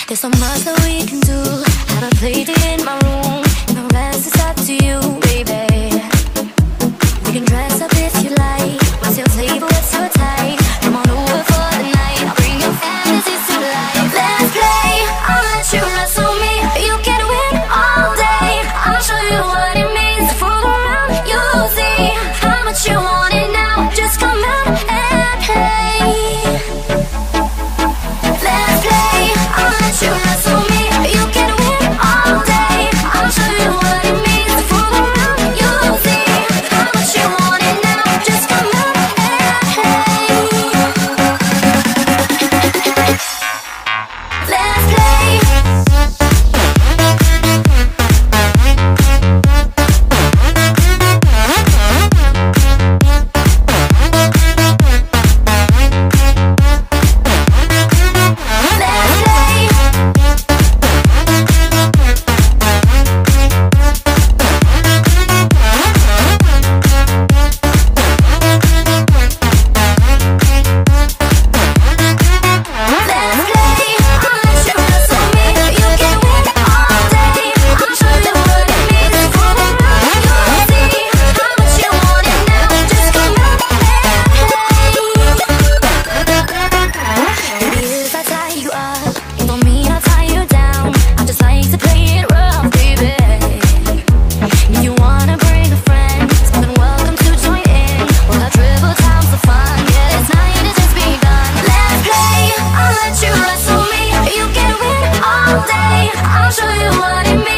There's so much that we can do. Have a plate in my room. The rest is up to you, baby. We can dress up if you like. What's your table? What's your type? Come on over for the night. I'll bring your fantasies to life. Let's play. I'll let you wrestle me. You can win all day. I'll show you what it means to fool around. You'll see how much you want it now. Just come out and play. Let's play. I'll let you wrestle me. You can win all day. I'll show you what it means to fool around. You'll see how much you want it now. Just come out and play. Let's play. I'll show you what it means.